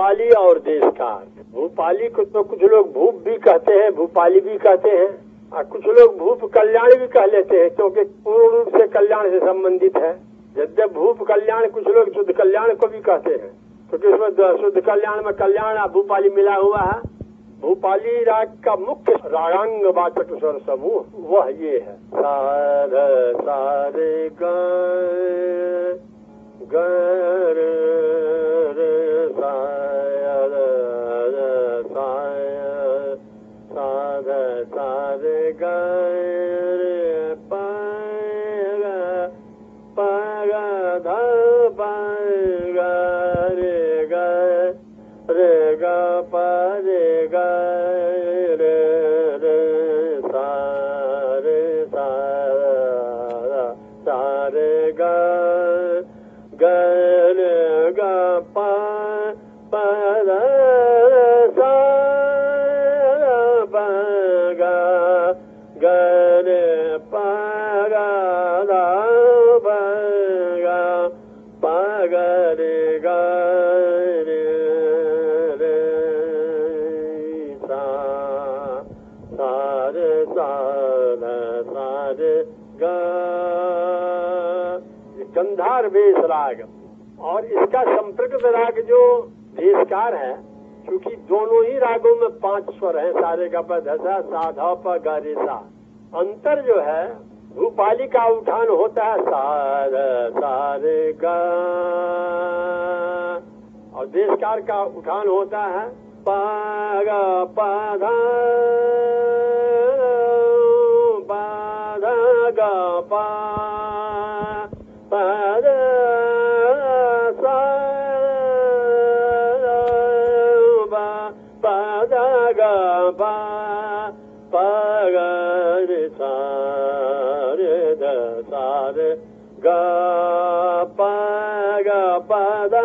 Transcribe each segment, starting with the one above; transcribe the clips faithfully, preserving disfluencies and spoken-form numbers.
भूपाली और देशकार। भूपाली को तो कुछ लोग भूप भी कहते हैं, भूपाली भी कहते हैं, और कुछ लोग भूप कल्याण भी कह लेते हैं, क्योंकि पूर्ण रूप से कल्याण से संबंधित है। जब भूप कल्याण कुछ लोग शुद्ध कल्याण को भी कहते हैं, क्योंकि उसमें शुद्ध कल्याण में कल्याण और भूपाली मिला हुआ है। भूपाली राग का मुख्य रागांग वाचक स्वर समूह वह ये है, सारे सारे ग ग रे रे सा रे सा रे ग रे प प ग ध प ग रे ग रे ग प रे ग रे रे सा रे सा सा रे ग ग रे ग प प रे सा प ग ग रे प ग ध प ग प ग रे ग रे रे सा सा रे सा सा रे ग। गंधार बेस राग और इसका संप्रकृत राग जो देशकार है, क्योंकि दोनों ही रागों में पांच स्वर हैं, सारे ग प ध सा सा ध प ग रे सा। अंतर जो है, भूपाली का उठान होता है सा रे सा रे ग, और देशकार का उठान होता है प ग प ध प ध ग प प ध सा प ध ग प प ग रे सा रे ध सा रे ग प ग प ध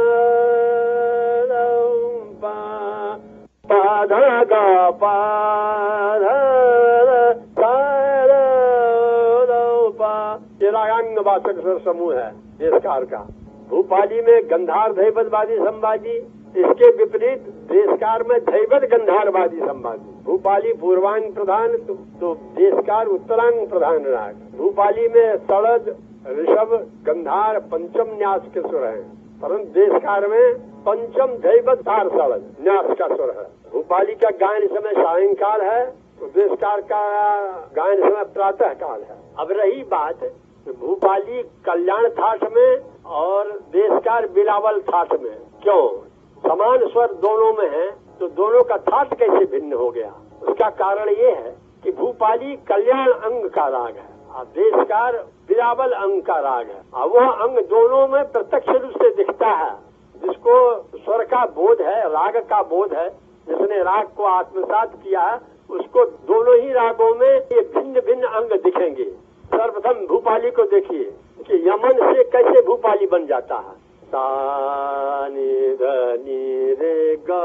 प प ध ग प ध सा रे प। ये रागांग वाचक स्वर समूह है देशकार का। भूपाली में गंधार धैवतवादी संवादी, इसके विपरीत देशकार में धैवत गंधारवादी संवादी। भूपाली पूर्वांग प्रधान तो, तो देशकार उत्तरांग प्रधान राग। भूपाली में सड़द ऋषभ गंधार पंचम न्यास के स्वर हैं, परंतु देशकार में पंचम धैवत धार सड़द न्यास का स्वर है। भूपाली का गायन समय सायंकाल है, तो देशकार का गायन समय प्रातः काल है। अब रही बात भूपाली कल्याण थाट में और देशकार बिलावल थाट में, क्यों समान स्वर दोनों में है तो दोनों का थाट कैसे भिन्न हो गया? उसका कारण ये है कि भूपाली कल्याण अंग का राग है और देशकार बिलावल अंग का राग है, और वह अंग दोनों में प्रत्यक्ष रूप से दिखता है। जिसको स्वर का बोध है, राग का बोध है, जिसने राग को आत्मसात किया है, उसको दोनों ही रागों में ये भिन्न भिन्न अंग दिखेंगे। सर्वप्रथम भूपाली को देखिए कि यमन से कैसे भूपाली बन जाता है। सा नि ध नि रे ग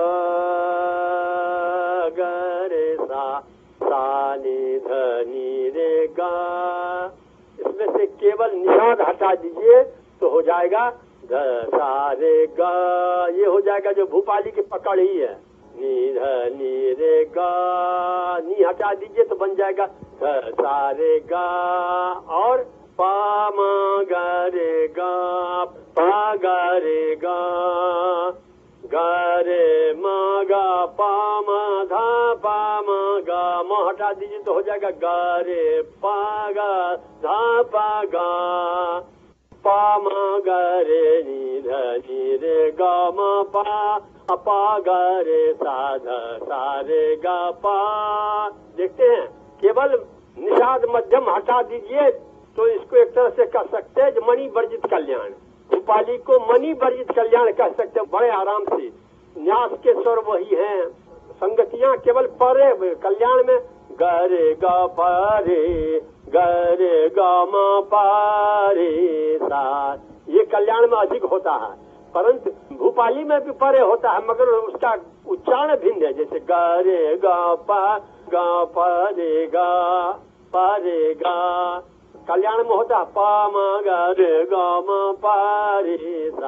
ग रे सा सा नि ध नि रे ग। इसमें से केवल निषाद हटा दीजिए तो हो जाएगा ध सा रे ग। ये हो जाएगा जो भूपाली की पकड़ ही है, नी ध नी रे ग। नी हटा दीजिए तो बन जाएगा ध सा रे ग, और पा म ग रे ग पा ग रे ग ग रे म ग पा म धा पा म ग। म हटा दीजिए तो हो जाएगा ग रे पा ग धा पा ग पा म ग रे नी ध नी रे ग म पा पा ग रे सा ध सा रे ग पा। देखते हैं, केवल निषाद मध्यम हटा दीजिए तो इसको एक तरह से कह सकते हैं मणि वर्जित कल्याण। भूपाली को मणि वर्जित कल्याण कह सकते हैं बड़े आराम से। न्यास के स्वर वही हैं, संगतियां केवल परे कल्याण में ग रे ग प रे ग रे ग म प रे सा, ये कल्याण में अधिक होता है, परंतु भूपाली में भी परे होता है, मगर उसका उच्चारण भिन्न है। जैसे ग रे ग प ग प रे ग प रे ग, कल्याण में होता है प म ग रे ग म प रे सा।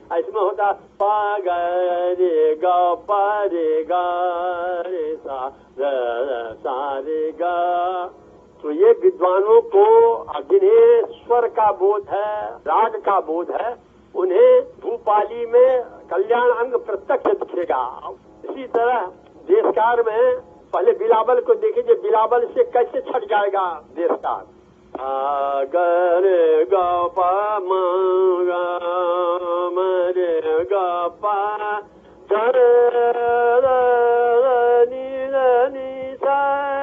इसमें होता पा ग रे ग पा रे ग रे सा रे सा रे ग। तो ये विद्वानों को जिन्हें स्वर का बोध है, राग का बोध है, उन्हें भूपाली में कल्याण अंग प्रत्यक्ष दिखेगा। इसी तरह देशकार में पहले बिलावल को देखिए, बिलावल से कैसे छट जाएगा देशकार। अगर ग प म ग म रे ग प ध र नि र नि सा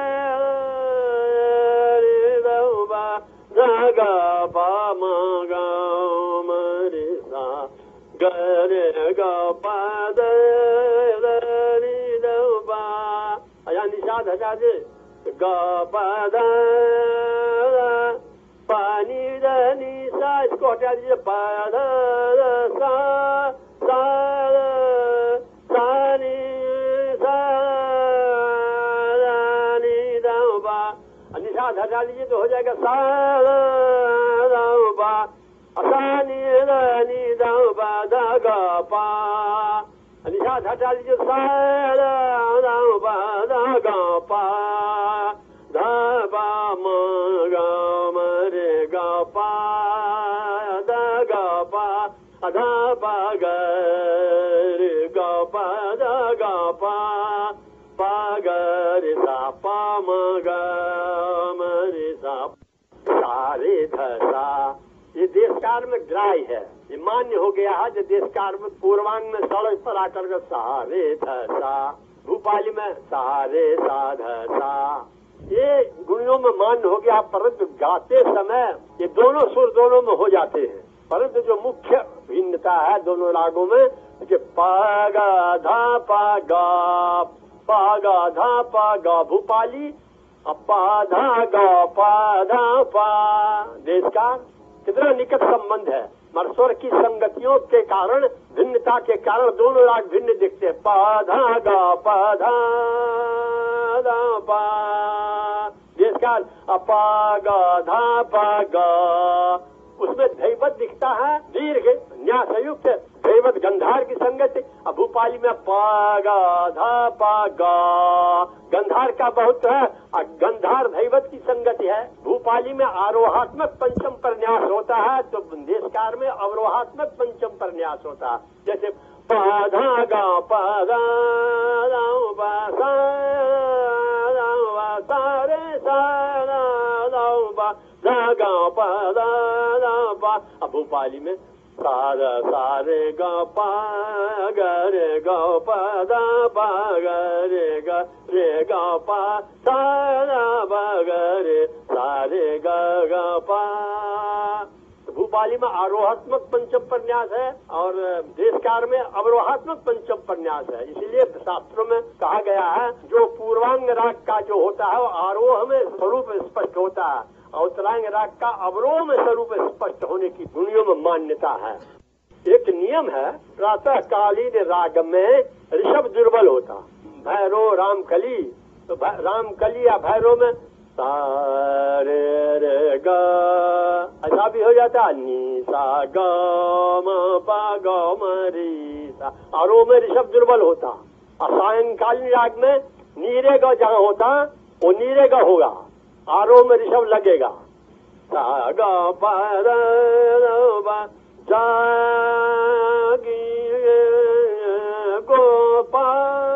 रे ग प ध ग प म ग म रे सा ग रे ग प ध र नि द प अया निषाद हटा दे ग प ध पानी रनी सा, इसको हटा दीजिए। पा ध सा सा सा नी सा नी द पा, निषाद हटा दीजिए तो हो जाएगा सा द पा, सा नी द नी द पा ध ग पा, निषाद हटा दीजिए सा द पा ध ग पा ध पा म ग म रे ग पा ध ग पा ध पा ग रे ग पा ध ग पा पा ग रे सा पा म ग म रे सा सा रे ध सा। ये देशकार में ग्राह्य है, ये मान्य हो गया है। जो देशकार में पूर्वांग में सड़क पर आकर के सा रे ध सा, भूपाली में सा रे सा ध सा, ये गुणों में मान्य हो गया। परंतु गाते समय ये दोनों सुर दोनों में हो जाते हैं, परंतु जो मुख्य भिन्नता है दोनों रागों में कि पा गा धा पा गा, पा गा धा पा गा भूपाली, पा धा गा पा धा पा देशकार। कितना निकट संबंध है, मगर स्वर की संगतियों के कारण, भिन्नता के कारण दोनों राग भिन्न दिखते हैं। पा धा गा पा धा धा पा देशकार, अपा गा धा पा गा, उसमें धैवत दिखता है दीर्घ न्यासयुक्त धैवत गंधार की संगति। अब भूपाली में पा गा धा पा गा, गंधार का बहुत है, गंधार धैवत की संगति है। भूपाली में आरोहात्मक पंचम पर न्यास होता है, तो देशकार में अवरोहात्मक पंचम पर न्यास होता है। जैसे पा धा गा पा धा पा सा सा रे सा पा धा गा पा धा पा। अब भूपाली में सा सा रे ग पा ग रे ग पा धा पा ग रे ग रे ग पा सा पा ग रे सा रे ग ग पा। भूपाली में आरोहात्मक पंचम प्रन्यास है और देशकार में अवरोहात्मक पंचम प्रन्यास है। इसीलिए शास्त्रों में कहा गया है जो पूर्वांग राग का जो होता है वो आरोह में स्वरूप स्पष्ट होता है, उत्तरांग राग का अवरोह में स्वरूप स्पष्ट होने की दुनिया में मान्यता है। एक नियम है, प्रातः कालीन राग में ऋषभ दुर्बल होता, भैरव रामकली, तो रामकली या भैरव में सा रे रे ग ऐसा भी हो जाता है। नी सा ग म पा ग म री सा, आरोह में ऋषभ दुर्बल होता। और सायंकालीन राग में नीरे ग जहाँ होता वो नीरे ग होगा, आरोह में ऋषभ लगेगा। सा ग पा रा जागी गोपाल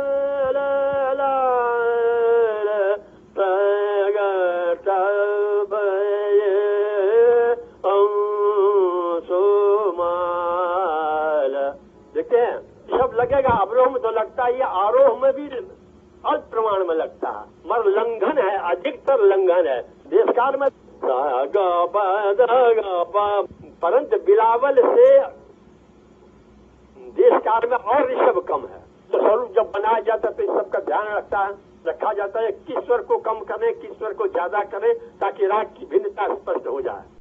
देखते हैं ऋषभ लगेगा, अवरोह में तो लगता है, ये आरोह में भी अल्प प्रमाण में लगता है, मगर लंघन है, अधिकतर लंघन है। देशकार में परंतु बिलावल से देशकार में और ऋषभ कम है। तो स्वरूप जब बनाया जाता है तो इस सब का ध्यान रखता है रखा जाता है किस स्वर को कम करें, किस स्वर को ज्यादा करें, ताकि राग की भिन्नता स्पष्ट हो जाए।